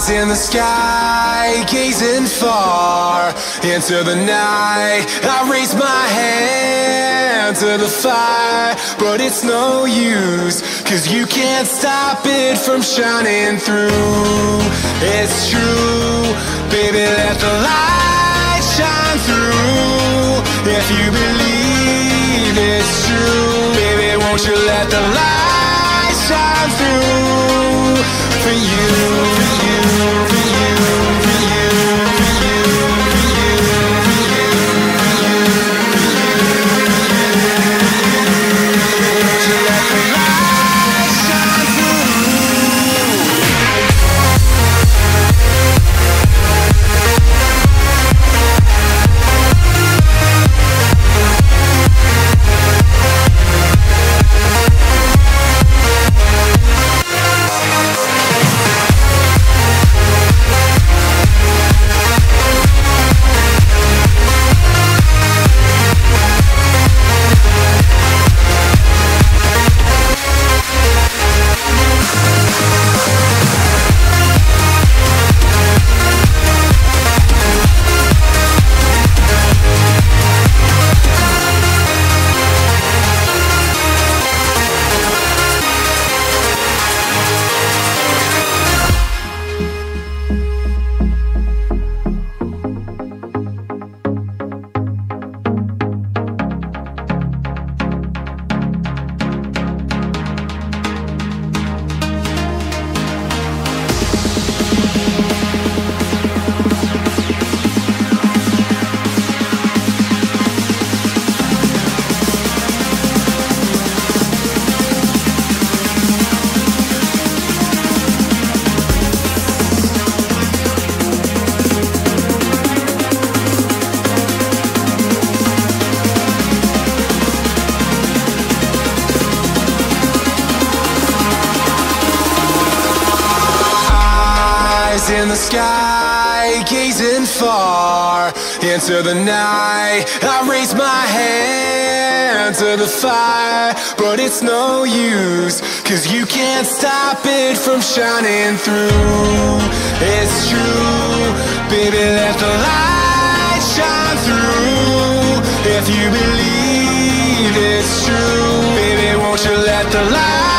in the sky, gazing far into the night. I raise my hand to the fire, but it's no use, 'cause you can't stop it from shining through. It's true, baby, let the light shine through. If you believe it's true, baby, won't you let the light shine through for you, for you, for you, for you, for you, for you, for you, won't you let the light shine through? In the sky, gazing far into the night. I raise my hand to the fire, but it's no use, 'cause you can't stop it from shining through. It's true, baby, let the light shine through. If you believe it's true, baby, won't you let the light